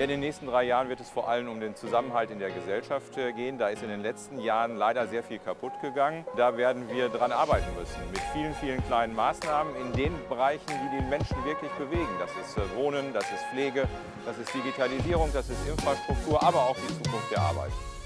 Ja, in den nächsten 3 Jahren wird es vor allem um den Zusammenhalt in der Gesellschaft gehen. Da ist in den letzten Jahren leider sehr viel kaputt gegangen. Da werden wir dran arbeiten müssen mit vielen, vielen kleinen Maßnahmen in den Bereichen, die den Menschen wirklich bewegen. Das ist Wohnen, das ist Pflege, das ist Digitalisierung, das ist Infrastruktur, aber auch die Zukunft der Arbeit.